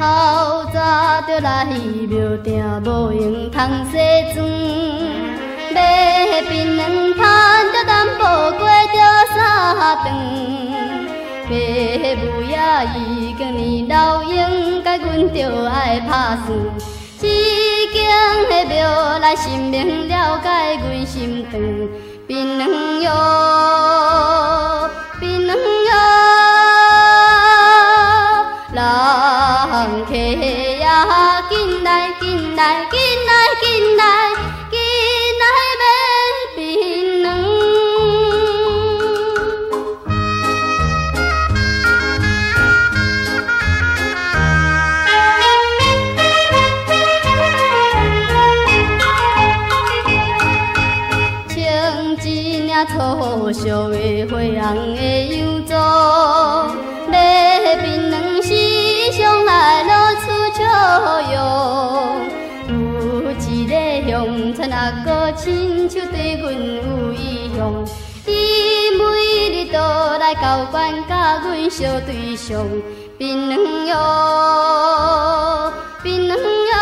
透早就来庙埕，无用通洗床。买槟榔摊着淡薄过着三顿。爸母也已经年老用，甲阮着爱拍算。一间的庙来神明了解阮心肠。槟榔哟，槟榔哟。 人客呀，紧来，紧来，紧来，紧来，紧来买槟榔。穿一领粗俗的灰红的洋装，买槟榔时常来落厝笑容。有一个乡亲阿哥亲像对阮有意向，伊每日都来交关甲阮相对象。槟榔哟，槟榔哟，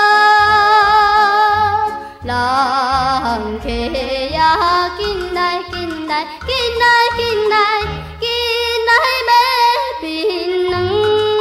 人客呀，紧来，紧来，紧来，紧来，紧来买槟榔。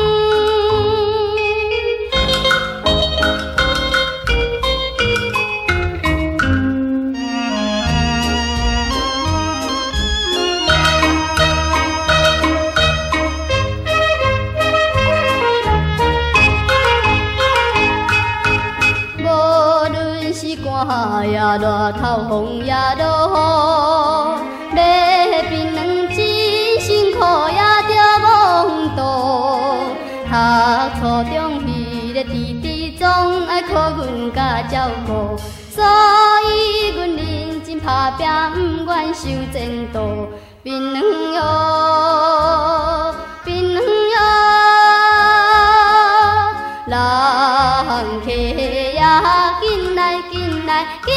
寒也热，透风也落雨，买槟榔真辛苦，也着忙度。读初中迄个弟弟总爱靠阮甲照顾，所以阮认真打拼，不愿受前途。槟榔哟，槟榔哟，人客呀，紧来，紧来，紧